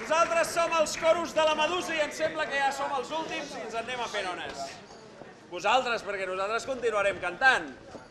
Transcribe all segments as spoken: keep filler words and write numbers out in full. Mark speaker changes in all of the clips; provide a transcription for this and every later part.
Speaker 1: Nosaltres som els coros de la Medusa i em sembla que ja som els últims i ens en anem a fer nones. Vosaltres, perquè nosaltres continuarem cantant.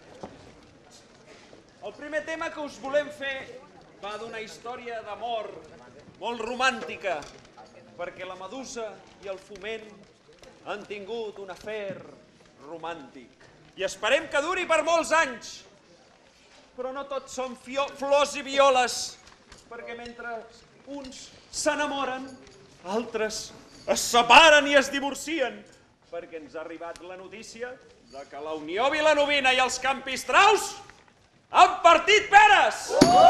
Speaker 1: El primer tema que us volem fer va d'una història d'amor molt romàntica, perquè la Medusa i el Foment han tingut un afer romàntic. I esperem que duri per molts anys. Però no tots són flors i violes, perquè mentre uns s'enamoren, altres es separen i es divorcien, perquè ens ha arribat la notícia de que la Unió Vilanovina i els Campistraus han partit peres!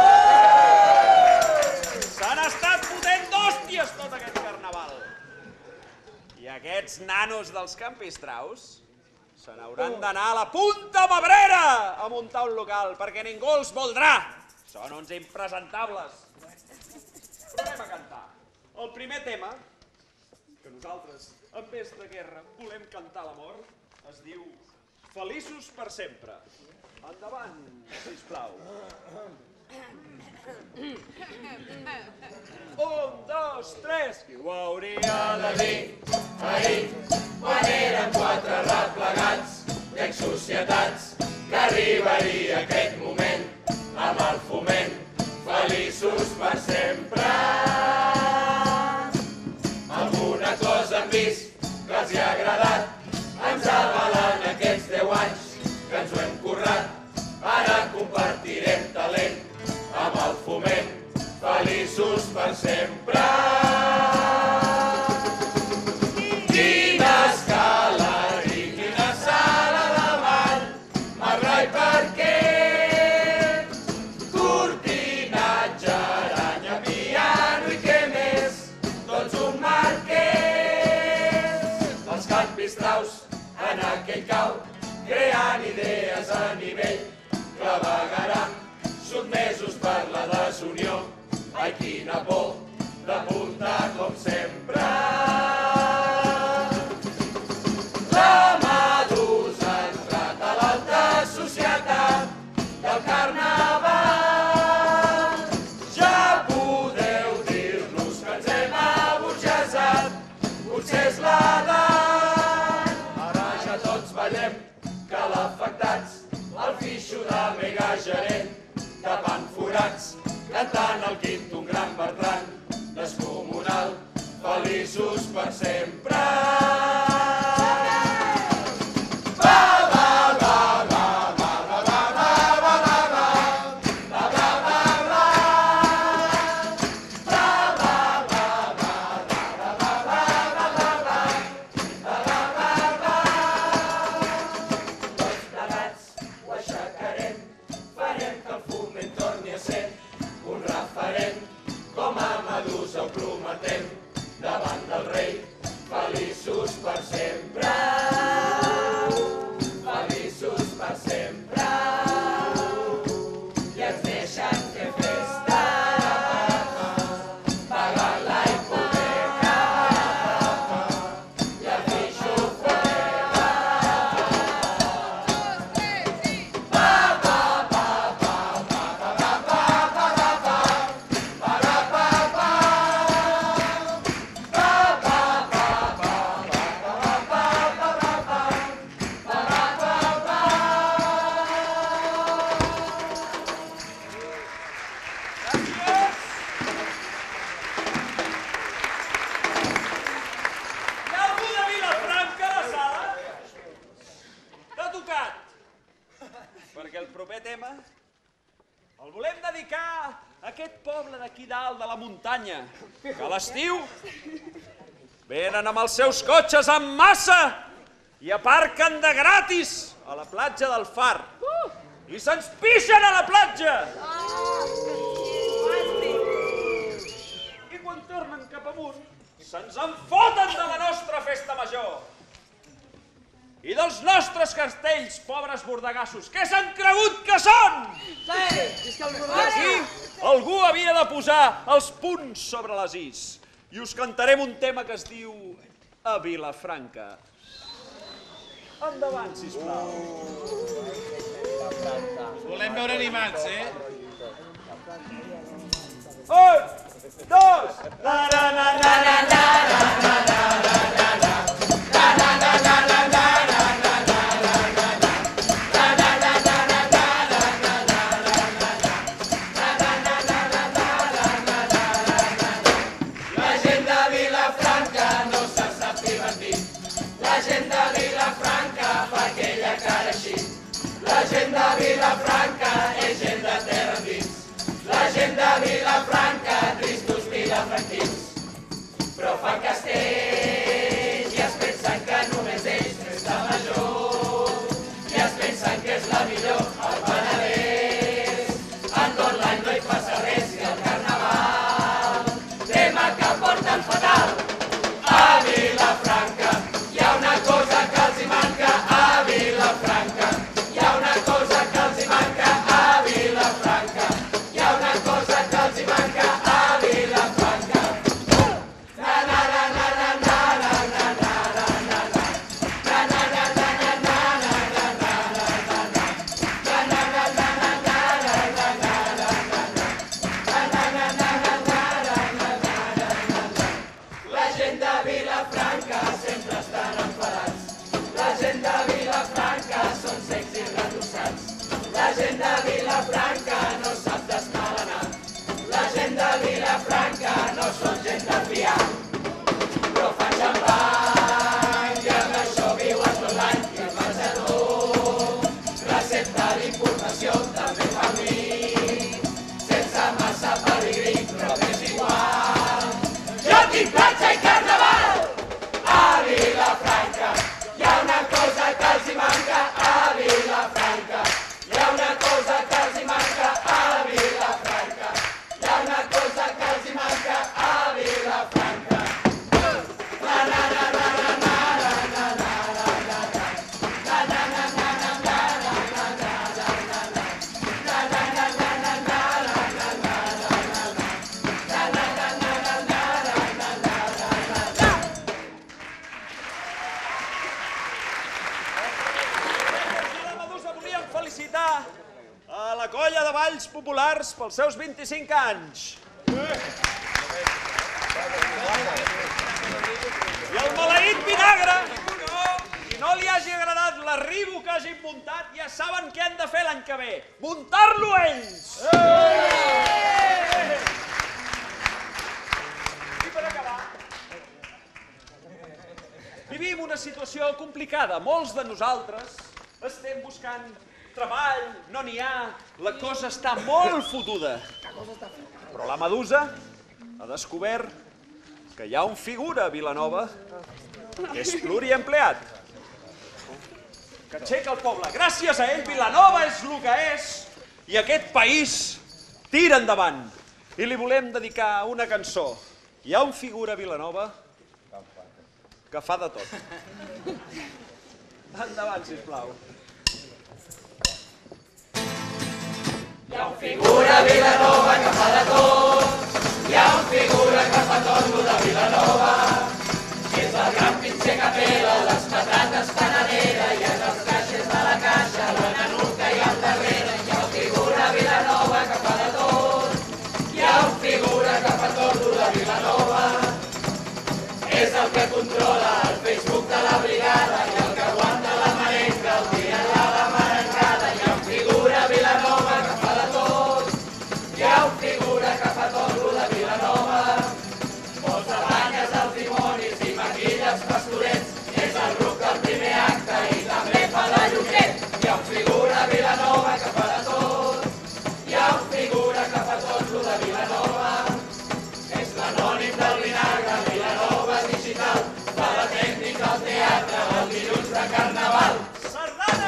Speaker 1: S'han estat fotent d'hòsties tot aquest carnaval. I aquests nanos dels Campistraus se n'hauran d'anar a la Punta Mabrera a muntar un local, perquè ningú els voldrà. Són uns impresentables. Però anem a cantar. El primer tema, que nosaltres, en vez de guerra, volem cantar l'amor, es diu Feliços per sempre. Endavant, sisplau. Un, dos, tres. Qui ho hauria de dir ahir, quan eren quatre replegats i exsocietats, que arribaria aquest moment amb el Foment, feliços per sempre. Alguna cosa hem vist que els hi ha agradat, ens avalen aquests deu anys que ens ho hem currat. Ara compartirem talent amb el Foment, feliços per sempre. Quina escala i quina sala de ball, Marrai per què? Cortinatge, aranya, piano i què més? Tots un marquès. Els Campistraus en aquell cau, creant idees a nivell, clavegaram, sotmesos per la desunió. Ai, quina por de punta com sempre. La Medusa ha entrat a l'alta societat del carnaval. Ja podeu dir-nos que ens hem aburgesat, potser és l'edat. Ara ja tots ballem calafectats, el fixo de megagerent, tapant forats, cantant el quint un gran Bertran descomunal, feliços per sempre. Que a l'estiu venen amb els seus cotxes en massa i aparquen de gratis a la platja del Far i se'ns pixen a la platja. I quan tornen cap amunt se'ns enfoten de la nostra festa major i dels nostres castells, pobres bordegassos. Què s'han cregut que són? Aquí algú havia de posar els punts sobre les is. I us cantarem un tema que es diu A Vilafranca. Endavant, sisplau.
Speaker 2: Us volem veure animats, eh?
Speaker 1: Un, dos, la, la, la.
Speaker 2: de Vilafranca és gent de terra endins. La gent de Vilafranca, tristos vilafranquins. Però fan castell i es pensen que només ells és la major. I es pensen que és la millor, el Penedès. En tot l'any no hi passa res i el carnaval tema que porten fatal. A Vilafranca hi ha una cosa que els hi manca. A Vilafranca hi ha una cosa que els hi manca. A Vilafranca hi ha una cosa que els hi manca. A Vilafranca. Na na na na na na na na na na na na na na na na na na La gent de Vilafranca sempre estan enfadats. La gent de Vilafranca són secs i retossats. La gent de Vilafranca no sap desmalenar. La gent de Vilafranca no són gent de fiar. Però fan xampany i amb això viuen tot l'any. I el menjador, recepta d'importació, també fa vi, sense massa pedigrí, però és igual. Jo tinc platja i carnaval! A Vilafranca hi ha una cosa que els hi manca. A Vilafranca hi ha una cosa que els hi manca. A Vilafranca hi ha una cosa que els hi manca. A Vilafranca. Na na na na na na na na na na na na na na na na na
Speaker 1: felicitar a la colla de balls populars pels seus vint-i-cinc anys. I el maleït vinagre, si no li hagi agradat l'arribo que hagin muntat, ja saben què han de fer l'any que ve. Muntar-lo ells! I per acabar, vivim una situació complicada. Molts de nosaltres estem buscant treball, no n'hi ha, la cosa està molt fotuda. Però la Medusa ha descobert que hi ha un figura a Vilanova que és pluriempleat, que aixeca el poble. Gràcies a ell, Vilanova és el que és i aquest país tira endavant. I li volem dedicar una cançó. Hi ha un figura a Vilanova que fa de tot. Endavant, sisplau.
Speaker 2: Hi ha un figura a Vilanova que fa de tot. Hi ha un figura que fa tot lo de Vilanova. És el gran pitxer que pela les patates panadera i és els caixers de la caixa, la nanuca i al darrere. Hi ha un figura a Vilanova que fa de tot. Hi ha un figura que fa tot lo de Vilanova. És el que controla el Facebook de la brigada i el que aguanta la merenga el dia de la merengada. Hi ha un figura a Vilanova que fa de tot. Hi ha un figura que fa tot lo de Vilanova. Posa banyes als dimonis i maquilla els pastorets. És el ruc del primer acte i també fa de lloquet. Hi ha un figura a Vilanova que fa de tot. Hi ha un figura que fa tot lo de Vilanova. És l'anònim del vinagre, Vilanova digital. Fa la tècnica al teatre, el dilluns de carnaval.
Speaker 1: Sardana!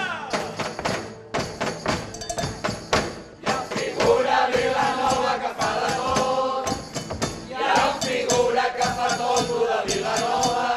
Speaker 2: Hi ha un figura a Vilanova que fa de tot. Hi ha un figura que fa tot lo de Vilanova.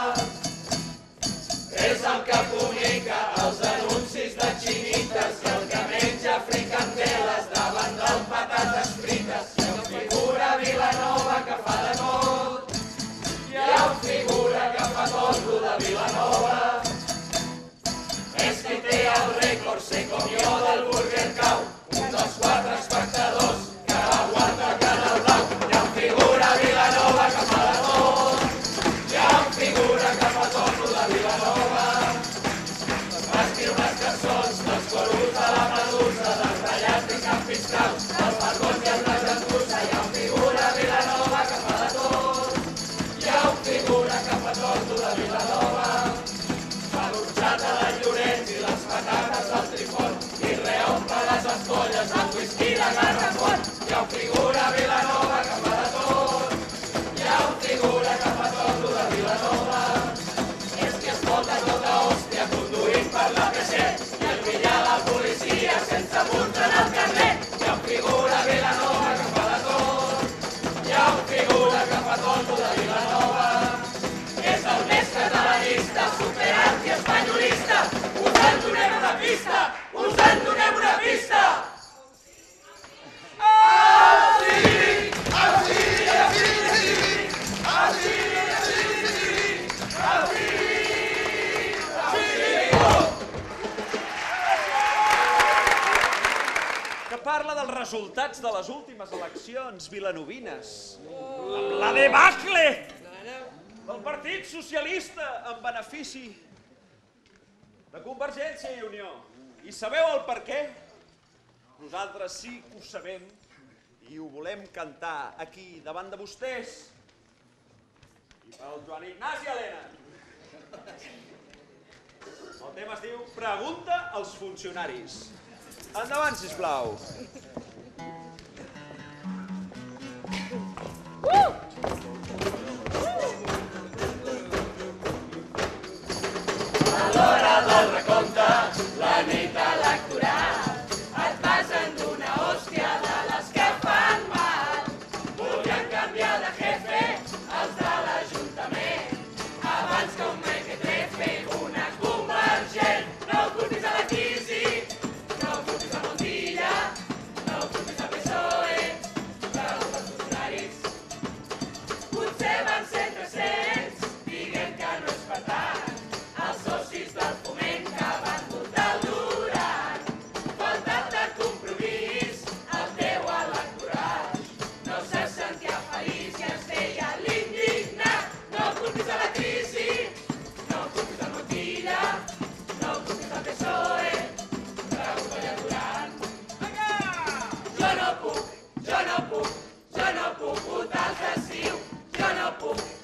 Speaker 2: És el que publica els anuncis de xinites i el que menja fricanteles davant del patates frites. Hi ha un figura a Vilanova que fa de tot. Hi ha un figura que fa tot lo de Vilanova. És qui té el rècord, se comió del Burger Cow, un dels quatre espectadors que aguanta el Canal Blau. Hi ha un figura a Vilanova que fa de tot. Hi ha un figura que fa tot lo de Vilanova. Escriu les cançons dels coros de la Medusa, dels tallats i Camp Fiscal, dels balcons i els de Gentussa. Hi ha un figura a Vilanova que fa de tot. Hi ha un figura que fa tot lo de Vilanova. Fa l'orxata del Llorenç i les patates del Trifon i reo
Speaker 1: resultats de les últimes eleccions vilanovines, amb la debacle del Partit Socialista en benefici de Convergència i Unió. I sabeu el per què? Nosaltres sí que ho sabem i ho volem cantar aquí, davant de vostès. I pel Joan Ignasi Helena. El tema es diu Pregunta als funcionaris. Endavant, sisplau.
Speaker 2: A l'hora del recompte, la nit electoral, et vas endonar hòstia de les que fan mal. Volien canviar de jefe els de l'Ajuntament, abans que un mequetrefe, una convergent. No culpis a la crisi, no culpis a Montilla, no culpis al P S O E, pregunta als funcionaris. Potser van ser tres-cents, diguem que no és per tant, els socis del Foment que van votar el Duran. Faltat de compromís, el teu electorat no se sentia feliç i es deia l'indignat. No culpis a la crisi, no culpis a Montilla, no culpis al P S O E, pregunta-li al Duran. Jo no puc, jo no puc, jo no puc votar el que es diu, jo no puc.